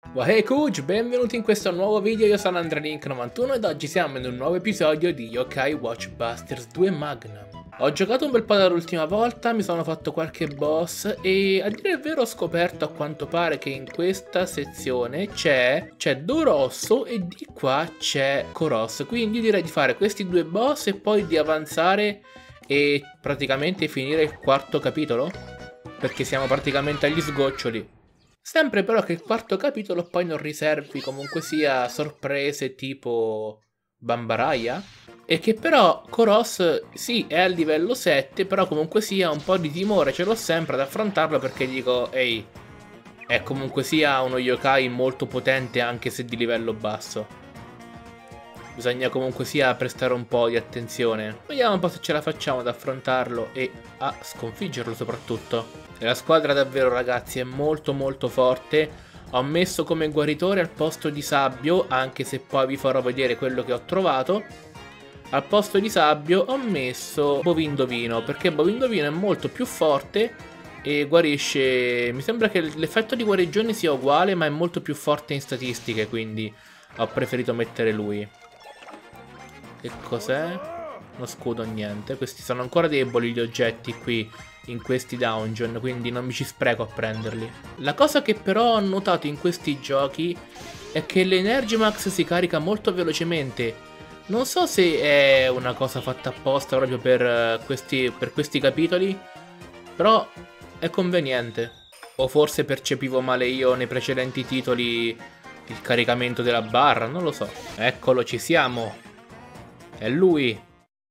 Hey Kuj, benvenuti in questo nuovo video, io sono AndreLink91 ed oggi siamo in un nuovo episodio di Yokai Watch Busters 2 Magnum. Ho giocato un bel po' dall'ultima volta, mi sono fatto qualche boss e a dire il vero ho scoperto a quanto pare che in questa sezione c'è Dorosso e di qua c'è Koros, quindi direi di fare questi due boss e poi di avanzare e praticamente finire il quarto capitolo, perché siamo praticamente agli sgoccioli. Sempre però che il quarto capitolo poi non riservi comunque sia sorprese tipo Bambaraya. E che però Koros sì è al livello 7, però comunque sia un po' di timore ce l'ho sempre ad affrontarlo perché dico ehi, è comunque sia uno yokai molto potente anche se di livello basso. Bisogna comunque sia prestare un po' di attenzione. Vediamo un po' se ce la facciamo ad affrontarlo e a sconfiggerlo soprattutto. E la squadra davvero ragazzi è molto forte. Ho messo come guaritore al posto di Sabbio, anche se poi vi farò vedere quello che ho trovato. Al posto di Sabbio ho messo Bovindovino, perché Bovindovino è molto più forte e guarisce. Mi sembra che l'effetto di guarigione sia uguale, ma è molto più forte in statistiche, quindi ho preferito mettere lui. Che cos'è? Uno scudo, niente. Questi sono ancora deboli gli oggetti qui in questi dungeon, quindi non mi ci spreco a prenderli. La cosa che però ho notato in questi giochi è che l'Energimax si carica molto velocemente. Non so se è una cosa fatta apposta proprio per questi capitoli, però è conveniente. O forse percepivo male io nei precedenti titoli il caricamento della barra, non lo so. Eccolo, ci siamo. È lui.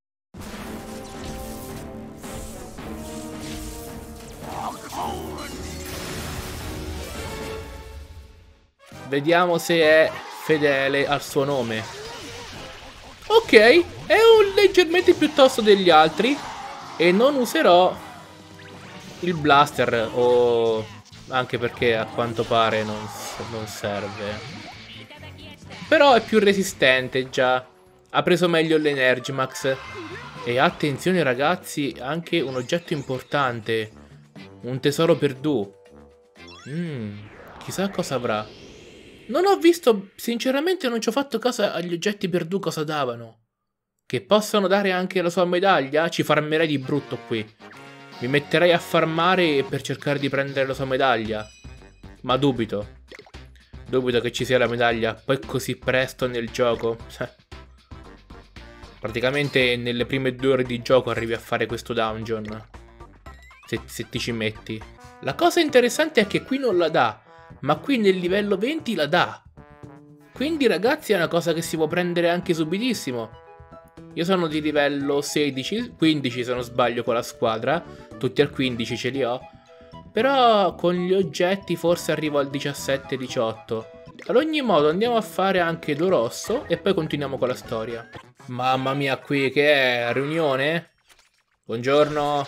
Vediamo se è fedele al suo nome. Ok, è un leggermente più tosto degli altri. E non userò il blaster, o anche perché a quanto pare non serve. Però è più resistente già. Ha preso meglio l'Energimax. E attenzione ragazzi, anche un oggetto importante. Un tesoro perduto. Chissà cosa avrà. Non ho visto, sinceramente non ci ho fatto caso agli oggetti perduti cosa davano. Che possono dare anche la sua medaglia? Ci farmerei di brutto qui. Mi metterei a farmare per cercare di prendere la sua medaglia. Ma dubito. Dubito che ci sia la medaglia poi così presto nel gioco. Praticamente nelle prime 2 ore di gioco arrivi a fare questo dungeon. Se ti ci metti. La cosa interessante è che qui non la dà. Ma qui nel livello 20 la dà. Quindi ragazzi è una cosa che si può prendere anche subitissimo. Io sono di livello 16, 15 se non sbaglio con la squadra. Tutti al 15 ce li ho. Però con gli oggetti forse arrivo al 17-18. Ad ogni modo andiamo a fare anche Dorosso e poi continuiamo con la storia. Mamma mia, qui che è? Riunione? Buongiorno.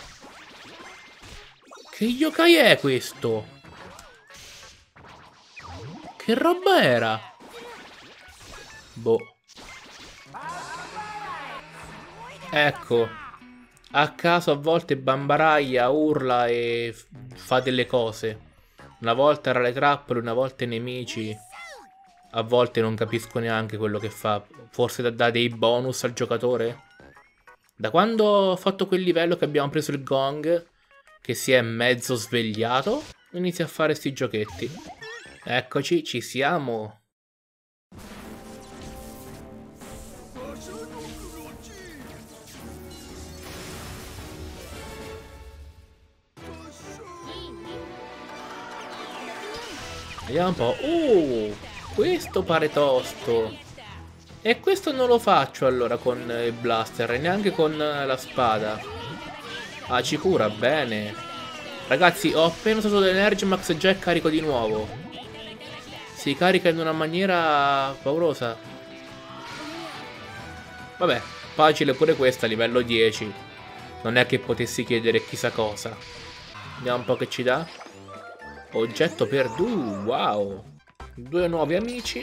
Che yokai è questo? Che roba era? Boh. Ecco. A caso a volte Bambaraya urla e fa delle cose. Una volta era le trappole, una volta i nemici. A volte non capisco neanche quello che fa. Forse dà dei bonus al giocatore? Da quando ho fatto quel livello che abbiamo preso il gong, che si è mezzo svegliato, inizia a fare sti giochetti. Eccoci, ci siamo. Vediamo un po'. Questo pare tosto. E questo non lo faccio allora con il blaster e neanche con la spada. Ah, ci cura, bene. Ragazzi, ho appena usato l'Energimax e già è carico di nuovo. Si carica in una maniera paurosa. Vabbè, facile pure questa a livello 10. Non è che potessi chiedere chissà cosa. Vediamo un po' che ci dà. Oggetto perduto, wow. 2 nuovi amici.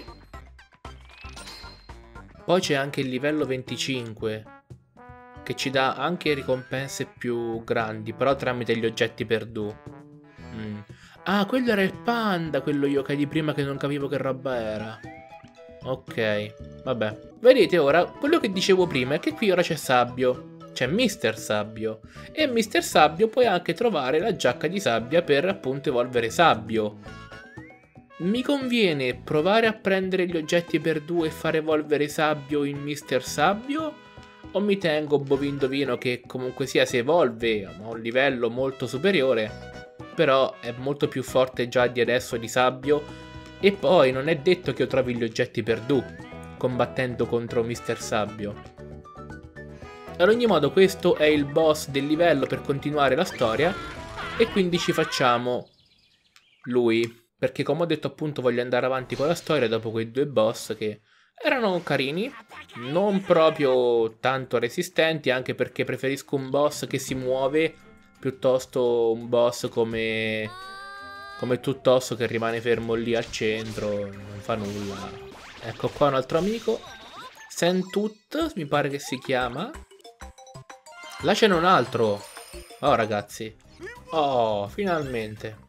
Poi c'è anche il livello 25, che ci dà anche ricompense più grandi, però tramite gli oggetti perduti. Ah, quello era il panda, quello yokai di prima che non capivo che roba era. Ok, vabbè. Vedete ora, quello che dicevo prima è che qui ora c'è Sabbio. C'è Mister Sabbio. E Mister Sabbio puoi anche trovare la giacca di sabbia per appunto evolvere Sabbio. Mi conviene provare a prendere gli oggetti per 2 e far evolvere Sabbio in Mister Sabbio? O mi tengo Bovindovino che comunque sia si evolve a un livello molto superiore, però è molto più forte già di adesso di Sabbio, e poi non è detto che io trovi gli oggetti per 2 combattendo contro Mister Sabbio. Ad ogni modo questo è il boss del livello per continuare la storia e quindi ci facciamo lui. Perché come ho detto appunto voglio andare avanti con la storia dopo quei 2 boss che erano carini, non proprio tanto resistenti, anche perché preferisco un boss che si muove piuttosto un boss come Tuttosso che rimane fermo lì al centro, non fa nulla. Ecco qua un altro amico, Sentut mi pare che si chiama. Là ce n'è un altro. Oh ragazzi. Oh, finalmente.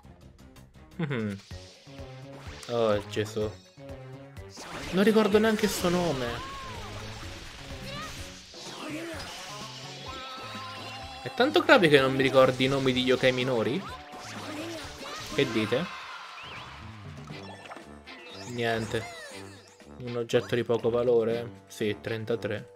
Oh Gesù. Non ricordo neanche il suo nome. È tanto grave che non mi ricordi i nomi di yokai minori? Che dite? Niente. Un oggetto di poco valore? Sì, 33.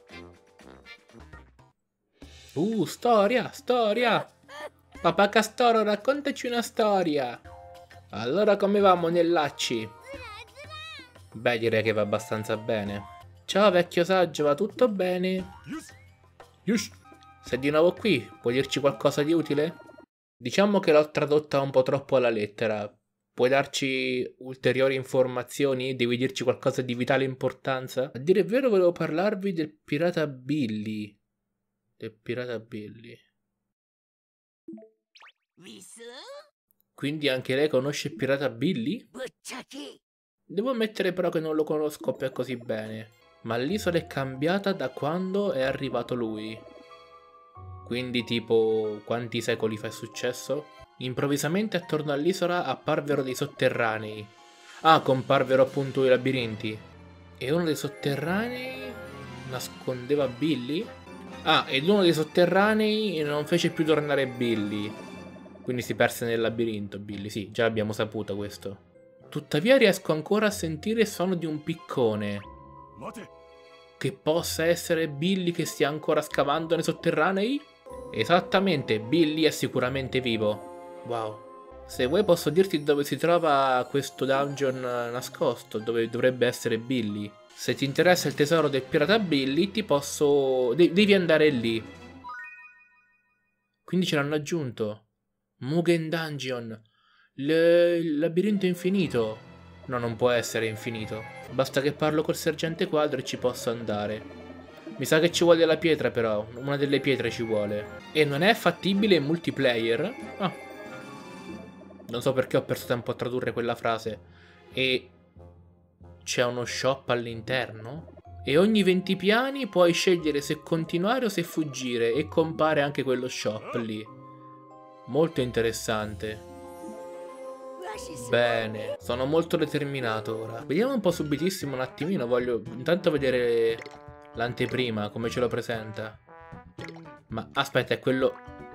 Storia, storia! Papà Castoro, raccontaci una storia! Allora come va, monellacci? Beh, direi che va abbastanza bene. Ciao vecchio saggio, va tutto bene? Yush. Sei di nuovo qui, puoi dirci qualcosa di utile? Diciamo che l'ho tradotta un po' troppo alla lettera. Puoi darci ulteriori informazioni? Devi dirci qualcosa di vitale importanza? A dire il vero volevo parlarvi del pirata Billy. Del pirata Billy. Quindi anche lei conosce il pirata Billy? Devo ammettere però che non lo conosco più così bene. Ma l'isola è cambiata da quando è arrivato lui. Quindi tipo quanti secoli fa è successo? Improvvisamente attorno all'isola apparvero dei sotterranei. Ah, comparvero appunto i labirinti. E uno dei sotterranei nascondeva Billy? Ah, ed uno dei sotterranei non fece più tornare Billy. Quindi si perse nel labirinto Billy, sì, già abbiamo saputo questo. Tuttavia riesco ancora a sentire il suono di un piccone. Che possa essere Billy che stia ancora scavando nei sotterranei? Esattamente, Billy è sicuramente vivo. Wow. Se vuoi posso dirti dove si trova questo dungeon nascosto, dove dovrebbe essere Billy. Se ti interessa il tesoro del pirata Billy, ti posso... devi andare lì. Quindi ce l'hanno aggiunto. Mugen Dungeon. Il labirinto infinito. No, non può essere infinito. Basta che parlo col sergente quadro e ci posso andare. Mi sa che ci vuole la pietra però. Una delle pietre ci vuole. E non è fattibile in multiplayer? Ah. Non so perché ho perso tempo a tradurre quella frase. E... c'è uno shop all'interno? E ogni 20 piani puoi scegliere se continuare o se fuggire. E compare anche quello shop lì. Molto interessante. Bene, sono molto determinato ora. Vediamo un po' subitissimo un attimino. Voglio intanto vedere l'anteprima, come ce lo presenta. Ma aspetta, è quello...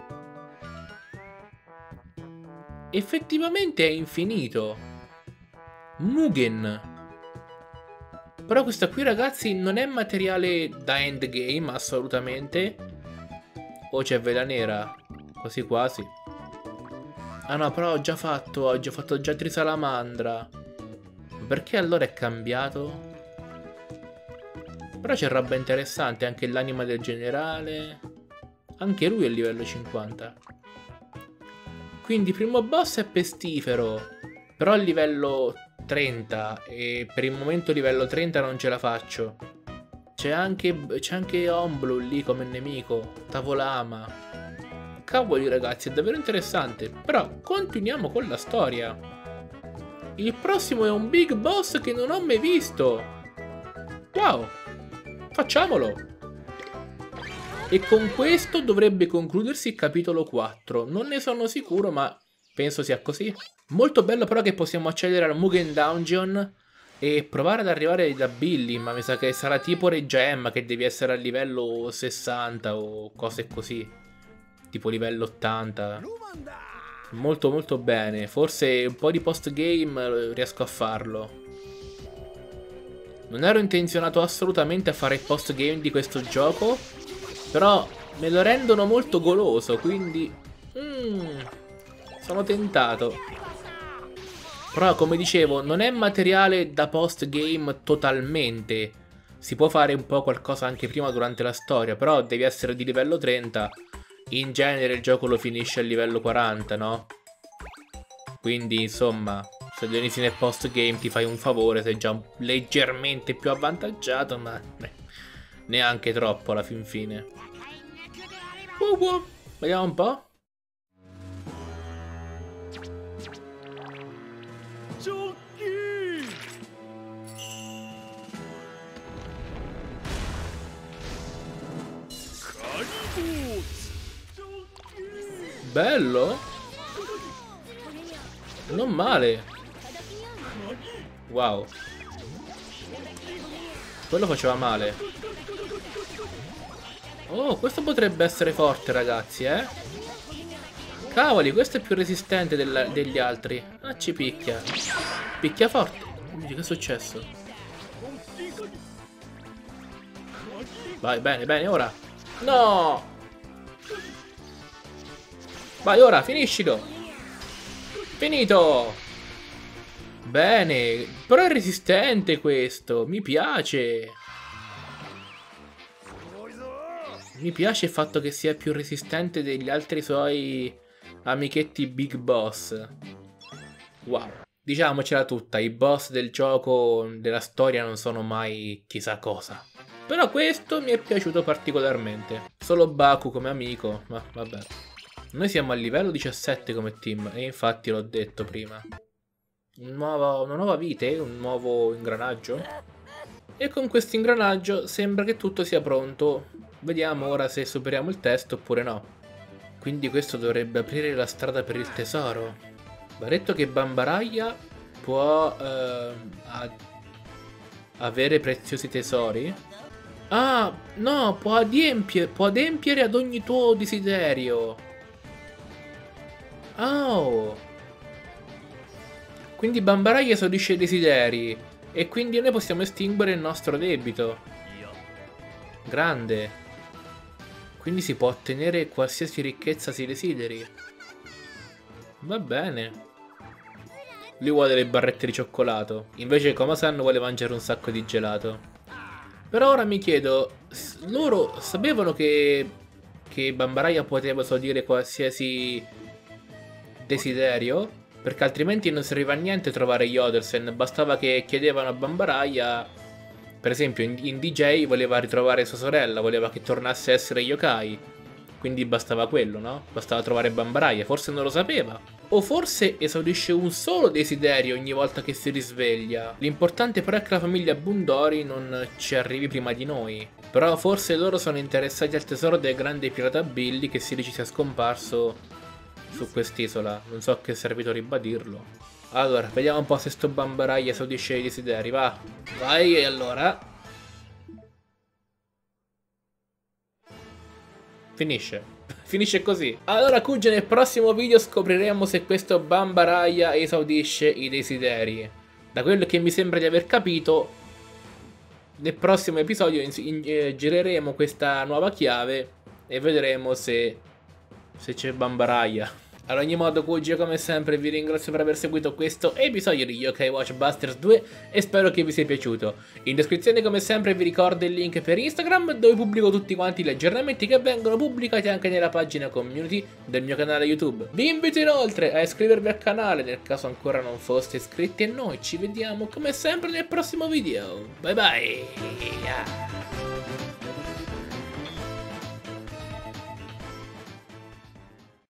Effettivamente è infinito. Mugen. Però questa qui ragazzi non è materiale da endgame assolutamente. O c'è vela nera. Quasi quasi. Ah no, però ho già fatto già Trisalamandra. Perché allora è cambiato? Però c'è roba interessante, anche l'anima del generale. Anche lui è livello 50. Quindi il primo boss è pestifero. Però è livello 30. E per il momento livello 30 non ce la faccio. C'è anche Omblu lì come nemico. Tavolama. Cavoli ragazzi, è davvero interessante. Però continuiamo con la storia. Il prossimo è un big boss che non ho mai visto. Wow, facciamolo. E con questo dovrebbe concludersi il capitolo 4. Non ne sono sicuro, ma Penso sia così. Molto bello però che possiamo accedere al Mugen Dungeon e provare ad arrivare da Billy, ma mi sa che sarà tipo Reggia Emma, che devi essere a livello 60 o cose così. Tipo livello 80. Molto molto bene. Forse un po' di post-game riesco a farlo. Non ero intenzionato assolutamente a fare il post-game di questo gioco, però me lo rendono molto goloso, quindi... sono tentato. Però, come dicevo, non è materiale da post-game totalmente. Si può fare un po' qualcosa anche prima durante la storia, però devi essere di livello 30. In genere il gioco lo finisce a livello 40, no? Quindi, insomma... Se lo inizi nel post-game ti fai un favore, sei già leggermente più avvantaggiato, ma neanche troppo alla fin fine. Vediamo un po'. Bello. Non male. Wow. Quello faceva male. Oh, questo potrebbe essere forte, ragazzi, eh? Cavoli, questo è più resistente degli altri. Ah, ci picchia. Picchia forte. Che è successo? Vai, bene, bene, ora. No! Vai, ora, finiscilo. Finito! Bene, però è resistente questo, mi piace. Mi piace il fatto che sia più resistente degli altri suoi amichetti Big Boss. Wow. Diciamocela tutta, i boss del gioco, della storia non sono mai chissà cosa. Però questo mi è piaciuto particolarmente. Solo Baku come amico, ma vabbè. Noi siamo a livello 17 come team, e infatti l'ho detto prima. Una nuova vite, un nuovo ingranaggio. E con questo ingranaggio sembra che tutto sia pronto. Vediamo ora se superiamo il test oppure no. Quindi questo dovrebbe aprire la strada per il tesoro. Va detto che Bambaraya può avere preziosi tesori. Ah, no, può adempiere ad ogni tuo desiderio. Oh. Quindi Bambaraya esaudisce i desideri e quindi noi possiamo estinguere il nostro debito. Grande. Quindi si può ottenere qualsiasi ricchezza si desideri. Va bene. Lui vuole le barrette di cioccolato. Invece Koma-san vuole mangiare un sacco di gelato. Però ora mi chiedo, loro sapevano che Bambaraya poteva esaudire qualsiasi desiderio? Perché altrimenti non serviva a niente trovare Yodelsen, bastava che chiedevano a Bambaraya, per esempio in DJ voleva ritrovare sua sorella, voleva che tornasse a essere yokai, quindi bastava quello, no? Bastava trovare Bambaraya, forse non lo sapeva. O forse esaudisce un solo desiderio ogni volta che si risveglia. L'importante però è che la famiglia Bundori non ci arrivi prima di noi. Però forse loro sono interessati al tesoro del grande pirata Billy che si dice sia scomparso su quest'isola, non so che è servito a ribadirlo. Allora, vediamo un po' se sto Bambaraya esaudisce i desideri, va. Vai, e allora. Finisce. Finisce così. Allora, Kuja, nel prossimo video scopriremo se questo Bambaraya esaudisce i desideri. Da quello che mi sembra di aver capito, nel prossimo episodio gireremo questa nuova chiave e vedremo se c'è Bambaraya. Ad ogni modo, Kuja, come sempre vi ringrazio per aver seguito questo episodio di Yokai Watch Busters 2 e spero che vi sia piaciuto. In descrizione come sempre vi ricordo il link per Instagram dove pubblico tutti quanti gli aggiornamenti che vengono pubblicati anche nella pagina community del mio canale YouTube. Vi invito inoltre a iscrivervi al canale nel caso ancora non foste iscritti e noi ci vediamo come sempre nel prossimo video. Bye bye!